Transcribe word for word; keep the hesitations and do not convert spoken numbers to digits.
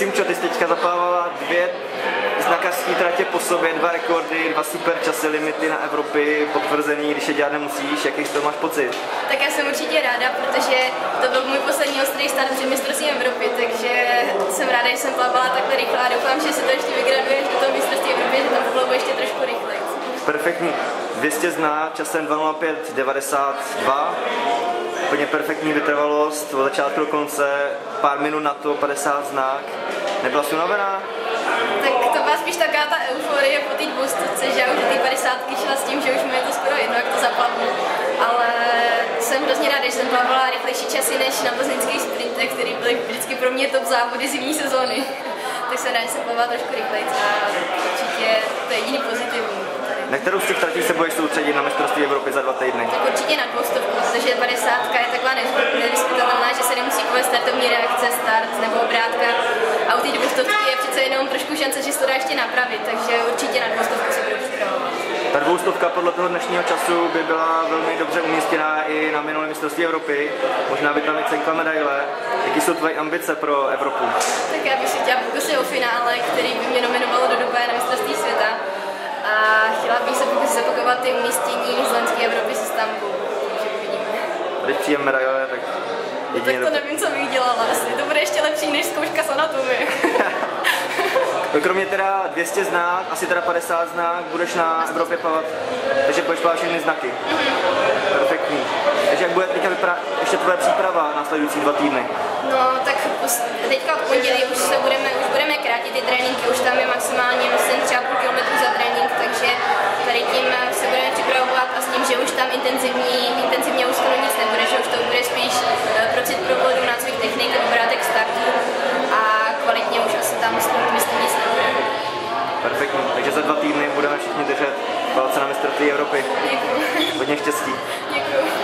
Simčo, ty jsi teďka zapávala dvě znakařské tratě po sobě, dva rekordy, dva super časy, limity na Evropy, potvrzený, když je dělat nemusíš, jaký z toho máš pocit? Tak já jsem určitě ráda, protože to byl můj poslední ostrý start před mistrovstvím Evropy, takže jsem ráda, že jsem plavala takhle rychle a doufám, že si to ještě vygraduješ do toho mistrovství Evropy, že tam plavu ještě trošku rychleji. Perfektní. dvě stě zná časem dva nula pět devadesát dva. Úplně perfektní vytrvalost, od začátku do konce, pár minut na to, padesát znak. Nebyla jsi unavená? Tak to byla spíš taková ta euforie po té dvoustovce, že já už ty padesátky šla s tím, že už mi je to skoro jedno, jak to zaplavu. Ale jsem hrozně ráda, že jsem plavala rychlejší časy než na plzeňských sprintech, které byly vždycky pro mě top závody zimní sezóny. Tak jsem ráda, že jsem plavala trošku rychleji a určitě to je jediný pozitivum. Na kterou z těch tratí se budeš soustředit na mistrovství Evropy za dva týdny? Tak určitě na dvoustovku, protože padesátka je taková nevyzpytatelná, že se nemusí povést startovní reakce, start nebo obrátka. A u té dvoustovky je přece jenom trošku šance, že se to dá ještě napravit, takže určitě na dvoustovku se budu připravovat. Ta dvoustovka podle toho dnešního času by byla velmi dobře umístěná i na minulé mistrovství Evropy. Možná by tam i cenkla medaile. Jaké jsou tvoje ambice pro Evropu? Tak já bych si chtěla pokusit o finále, který by mě nominovalo do Dubaje na mistrovství světa. A chtěla bych se pokusit zapakovat ty umístění z loňské Evropy s Istanbulu. Když přijeme medaile, tak jedině no, tak to nevím, co bych dělala. Asi to bude ještě lepší než zkouška z anatomie. Kromě teda dvě stě znak, asi teda padesát znak, budeš na Evropě plavat, takže budeš plavat všechny znaky. Mm-hmm. Perfektní. Takže jak bude teďka vypadat ještě tvoje příprava následující dva týdny? No tak teďka od pondělí už se budeme, už budeme krátit ty tréninky, už tam je maximálně myslím třeba půl kilometru za trénink, takže tady tím se budeme připravovat a s tím, že už tam intenzivní, intenzivně už skoro nic nebude, že už to bude spíš procit provodu, nácvik techniky, obrátek startu a kvalitně už asi tam myslím nic nebude. Perfektní, takže za dva týdny budeme všichni držet palce na mistrovství Evropy. Děkuji. Hodně štěstí. Děkuji.